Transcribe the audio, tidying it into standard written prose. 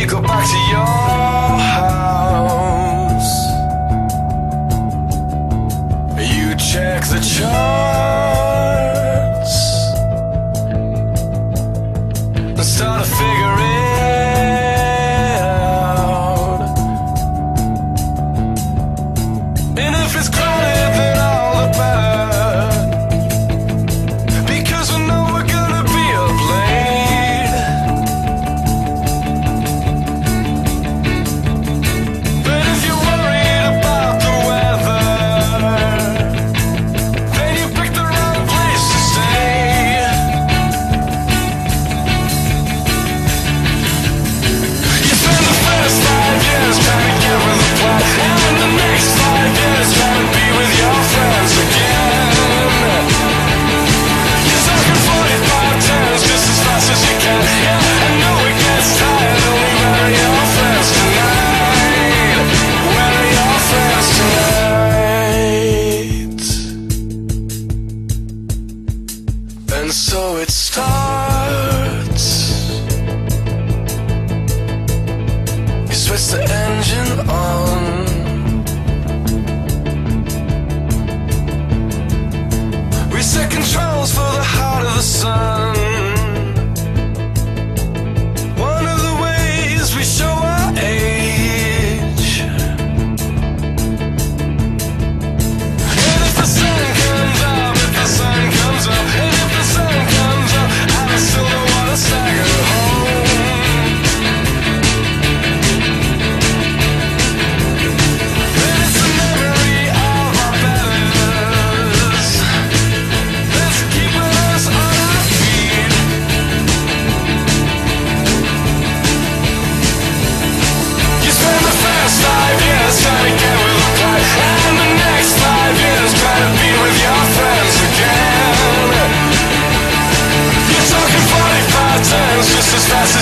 go back to your house. You check the charts and start to figure it out. And if it's crowded, then all the better, because we know we're gonna be up late. But if you're worried about the weather, then you picked the wrong place to stay. You spend the first 5 years trying to get with the plan, and the next 5 years trying to be with your friends again. You're talking 45 turns just as fast as you can. Yeah, I know it gets tired, only where are your friends tonight? Where are your friends tonight? And so it starts. You switch the engine on. We set controls for the heart of the sun. One of the ways we show our age. And if the sun comes up, if the sun comes up, and if the sun comes up, I still don't wanna stagger home. And it's the memory of our betters that's keeping us on our feet. You spend the first 5 years trying to get with the plan, and the next 5 years trying to be with your friends again. You're talking 45 turns just as fast